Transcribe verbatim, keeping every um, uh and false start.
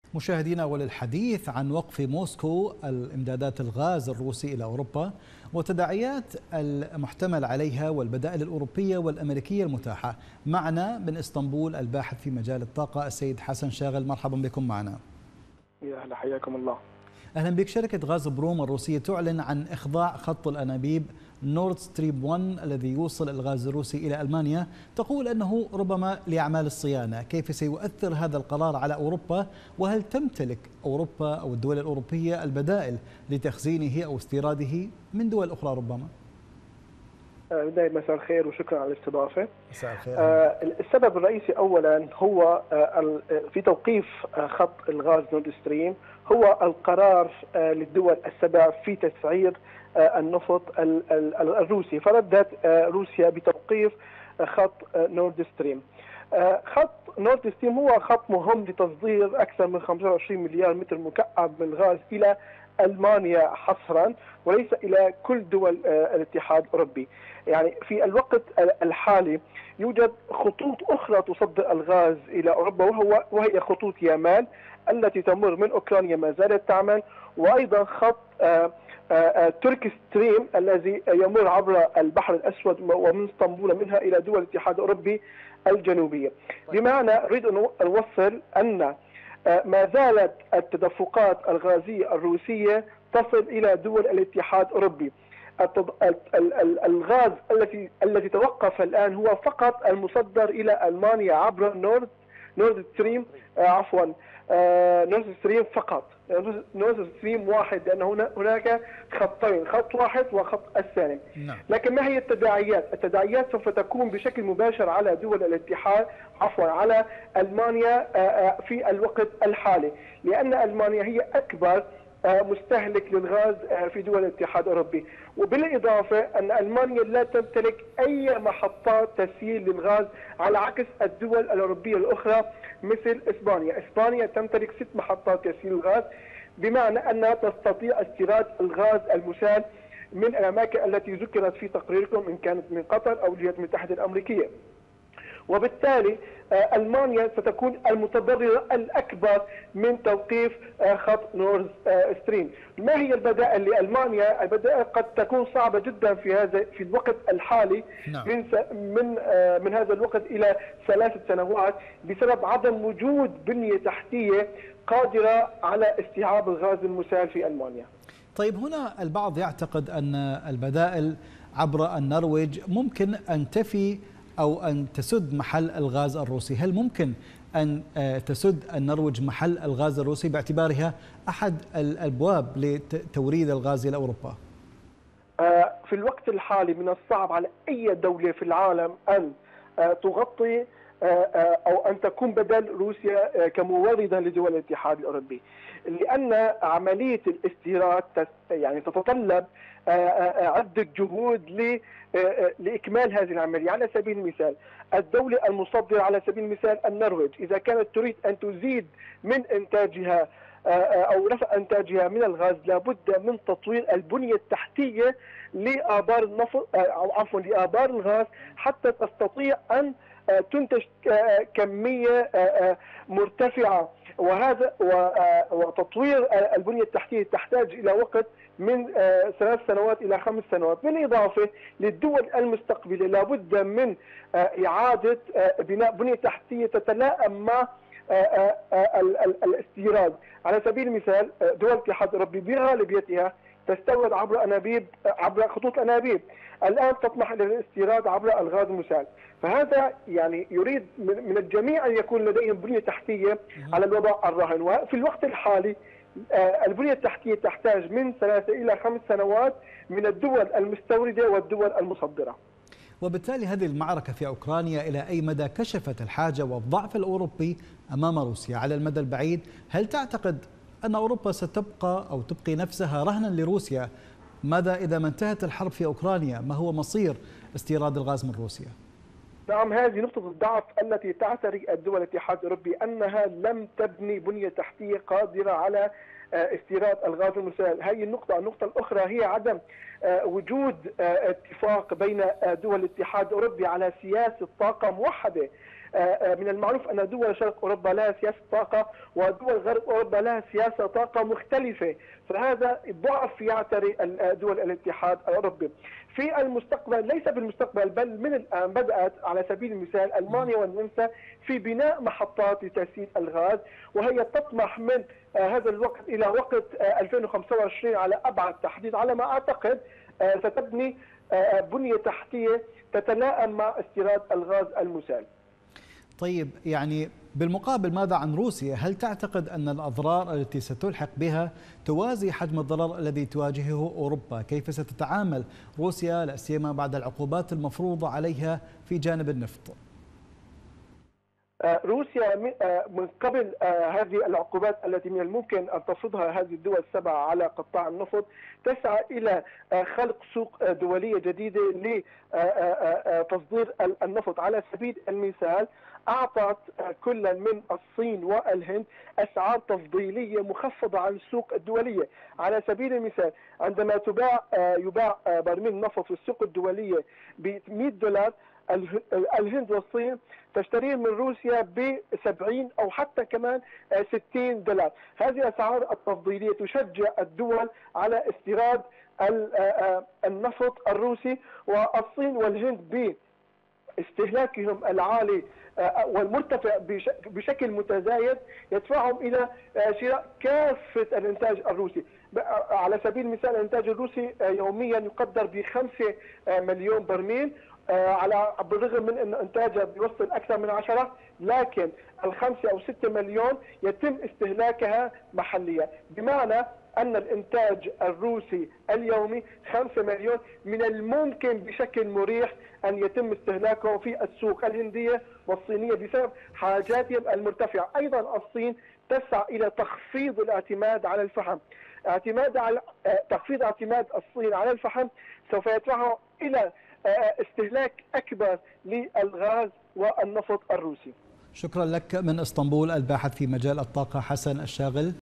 مشاهدينا، وللحديث عن وقف موسكو الامدادات الغاز الروسي إلى أوروبا وتداعيات المحتمل عليها والبدائل الأوروبية والأمريكية المتاحة، معنا من إسطنبول الباحث في مجال الطاقة السيد حسن شاغل. مرحبا بكم معنا. يا أهلا، حياكم الله. أهلا بك. شركة غاز بروم الروسية تعلن عن إخضاع خط الأنابيب نورد ستريم واحد الذي يوصل الغاز الروسي إلى ألمانيا، تقول أنه ربما لأعمال الصيانة. كيف سيؤثر هذا القرار على أوروبا؟ وهل تمتلك أوروبا أو الدول الأوروبية البدائل لتخزينه أو استيراده من دول أخرى ربما؟ بداية مساء الخير وشكرا على الاستضافة. مساء الخير. آه السبب الرئيسي أولا هو آه في توقيف آه خط الغاز نورد ستريم هو القرار آه للدول السبع في تسعير آه النفط الروسي، فردت آه روسيا بتوقيف آه خط آه نورد ستريم. آه خط نورد ستريم هو خط مهم لتصدير أكثر من خمسة وعشرين مليار متر مكعب من الغاز إلى ألمانيا حصرا، وليس إلى كل دول آه الاتحاد الأوروبي. يعني في الوقت الحالي يوجد خطوط أخرى تصدر الغاز إلى أوروبا، وهو وهي خطوط يامال التي تمر من أوكرانيا ما زالت تعمل، وأيضا خط آآ آآ ترك ستريم الذي يمر عبر البحر الأسود ومن اسطنبول منها إلى دول الاتحاد الأوروبي الجنوبية. بمعنى أريد أن أوصل أن ما زالت التدفقات الغازية الروسية تصل إلى دول الاتحاد الأوروبي. الغاز التي الذي توقف الآن هو فقط المصدر إلى ألمانيا عبر نورد نورد ستريم عفوا نورد ستريم فقط، نورد ستريم واحد، لأن هناك خطين، خط واحد وخط الثاني. لكن ما هي التداعيات؟ التداعيات سوف تكون بشكل مباشر على دول الاتحاد عفوا على ألمانيا في الوقت الحالي، لأن ألمانيا هي أكبر مستهلك للغاز في دول الاتحاد الأوروبي، وبالإضافة أن ألمانيا لا تمتلك أي محطات تسييل للغاز على عكس الدول الأوروبية الأخرى مثل إسبانيا. إسبانيا تمتلك ست محطات تسييل الغاز، بمعنى أنها تستطيع استيراد الغاز المسال من الأماكن التي ذكرت في تقريركم، إن كانت من قطر أو الولايات المتحدة الأمريكية. وبالتالي ألمانيا ستكون المتضررة الأكبر من توقيف خط نورد ستريم. ما هي البدائل لألمانيا؟ البدائل قد تكون صعبة جدا في هذا في الوقت الحالي. نعم. من من من هذا الوقت إلى ثلاث سنوات بسبب عدم وجود بنية تحتية قادرة على استيعاب الغاز المسال في ألمانيا. طيب، هنا البعض يعتقد أن البدائل عبر النرويج ممكن أن تفي أو أن تسد محل الغاز الروسي. هل ممكن أن تسد النرويج محل الغاز الروسي باعتبارها أحد الأبواب لتوريد الغاز إلى أوروبا؟ في الوقت الحالي من الصعب على أي دولة في العالم أن تغطي أو أن تكون بدل روسيا كموردة لدول الاتحاد الأوروبي، لأن عملية الاستيراد يعني تتطلب عدة جهود لإكمال هذه العملية. على سبيل المثال الدولة المصدرة على سبيل المثال النرويج، إذا كانت تريد أن تزيد من إنتاجها أو رفع إنتاجها من الغاز لابد من تطوير البنية التحتية لآبار النفط أو عفوا لآبار الغاز حتى تستطيع أن تنتج كمية مرتفعة، وهذا وتطوير البنية التحتية تحتاج إلى وقت من ثلاث سنوات إلى خمس سنوات. بالإضافة للدول المستقبلة لابد من إعادة بناء بنية تحتية تتلائم مع الاستيراد. على سبيل المثال دول الاتحاد الأوروبي بغالبيتها تستورد عبر أنابيب عبر خطوط أنابيب، الآن تطمح للاستيراد عبر الغاز المسال، فهذا يعني يريد من الجميع أن يكون لديهم بنية تحتية على الوضع الراهن. وفي الوقت الحالي البنية التحتية تحتاج من ثلاثة إلى خمس سنوات من الدول المستوردة والدول المصدرة. وبالتالي هذه المعركة في أوكرانيا إلى أي مدى كشفت الحاجة والضعف الأوروبي أمام روسيا على المدى البعيد؟ هل تعتقد أن أوروبا ستبقى أو تبقي نفسها رهنا لروسيا؟ ماذا إذا ما انتهت الحرب في أوكرانيا؟ ما هو مصير استيراد الغاز من روسيا؟ نعم، هذه نقطة الضعف التي تعتري الدول الاتحاد الأوروبي، أنها لم تبني بنية تحتية قادرة على استيراد الغاز المسال. هذه النقطة. النقطة الأخرى هي عدم وجود اتفاق بين دول الاتحاد الأوروبي على سياسة طاقة موحدة. من المعروف أن دول شرق أوروبا لها سياسة طاقة ودول غرب أوروبا لها سياسة طاقة مختلفة، فهذا ضعف يعتري دول الاتحاد الأوروبي. في المستقبل، ليس في المستقبل بل من الآن، بدأت على سبيل المثال ألمانيا والنمسا في بناء محطات لتسييل الغاز، وهي تطمح من هذا الوقت إلى وقت ألفين وخمسة وعشرين على أبعد تحديد، على ما أعتقد ستبني بنية تحتية تتلائم مع استيراد الغاز المسال. طيب، يعني بالمقابل ماذا عن روسيا؟ هل تعتقد أن الأضرار التي ستلحق بها توازي حجم الضرر الذي تواجهه أوروبا؟ كيف ستتعامل روسيا لا سيما بعد العقوبات المفروضة عليها في جانب النفط؟ روسيا من قبل هذه العقوبات التي من الممكن أن تفرضها هذه الدول السبعة على قطاع النفط تسعى إلى خلق سوق دولية جديدة لتصدير النفط. على سبيل المثال أعطت كل من الصين والهند أسعار تفضيلية مخفضة عن السوق الدولية. على سبيل المثال عندما تباع يباع برميل نفط في السوق الدولية ب مئة دولار، الهند والصين تشتريه من روسيا ب سبعين أو حتى كمان ستين دولار. هذه الأسعار التفضيلية تشجع الدول على استيراد النفط الروسي، والصين والهند باستهلاكهم العالي والمرتفع بشكل متزايد يدفعهم إلى شراء كافة الإنتاج الروسي. على سبيل المثال الإنتاج الروسي يوميا يقدر بخمسة مليون برميل، على بالرغم من أن إنتاجه بيوصل أكثر من عشرة، لكن الخمسة أو ستة مليون يتم استهلاكها محليا، بمعنى أن الإنتاج الروسي اليومي خمسة مليون من الممكن بشكل مريح أن يتم استهلاكه في السوق الهندية والصينية بسبب حاجاتهم المرتفعة. أيضا الصين تسعى إلى تخفيض الاعتماد على الفحم. اعتماد على تخفيض اعتماد الصين على الفحم سوف يدفعه إلى استهلاك أكبر للغاز والنفط الروسي. شكرا لك من اسطنبول الباحث في مجال الطاقة حسن الشاغل.